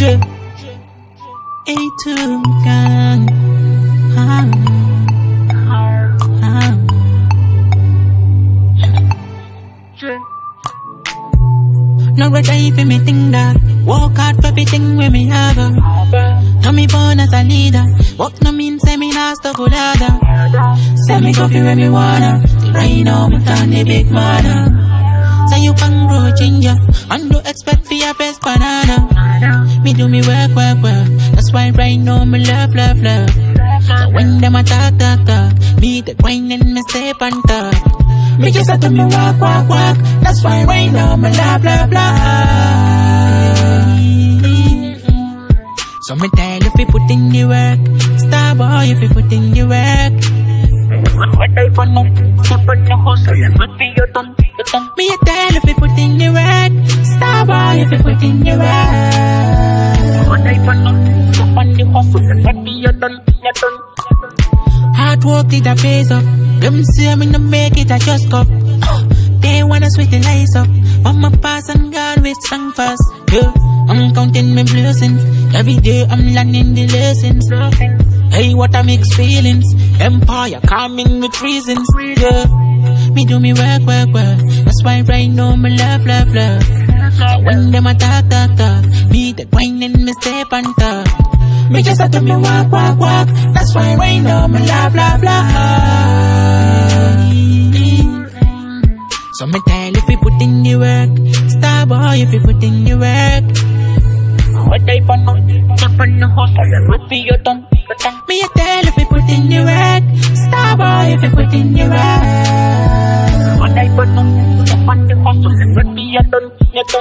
A2 gang. Not what I feel me think that. Work hard for everything when me have her. Now me born as a leader. Work no mean say me not stuck with other. Say me coffee when me wanna. Right now me turn the big mother. Say you can grow ginger and don't expect for your best banana. Me do me work. That's why right now me love. So when them attack, me the wine and me step on top. Me just have to me walk. That's why right now me love. So me tell if you put in the work, star boy if you put in the work. What I want to step on the hustle and what be your done. Me a tell if you put in the work, star boy if you put in the work. What I want to step on the hustle and what be your done. Hard work it a pays off. Them say me no make it, I just cup. They wanna sweet the lights up. But my pass and God with strong fast. Yeah, I'm counting my blessings. Every day I'm learning the lessons. Hey, what I mix feelings. Empire coming with reasons. Yeah, me do me work. That's why right now me love. When them attack, me the wine and me step on top. Me just have to me walk. That's why right now me love. So me tell if you put in the work, star boy if you put in the work. What I want to step on the hustle and what be your done. Me a tell if you put in the work, star boy if you put in the work. What I want to step on the hustle and what be your done.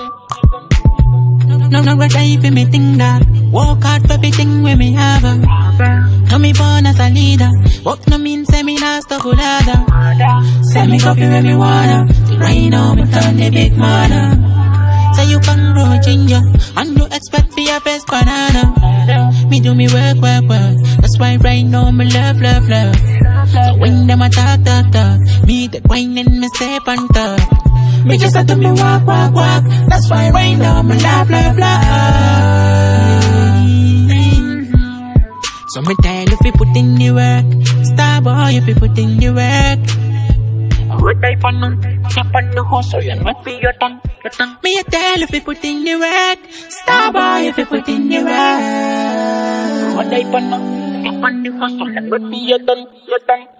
No, what I feel me think that. Work hard for everything when me have her. Now me born as a leader. Work no mean say me not stuck with other. Say me coffee when me wanna. Right now me turn the big mother. Say you can grow ginger and don't expect for your best banana. Me do me work. That's why right now me love. So when them attack, me the wine and me step on top. Me just have to me walk. That's why right now me love. So me tell if you put in the work, star boy if you put in the work. What I want to step on the hustle and what be your done. Me a tell if you put in the work, star boy if you put in the work. What I want to step on the hustle and what be your done.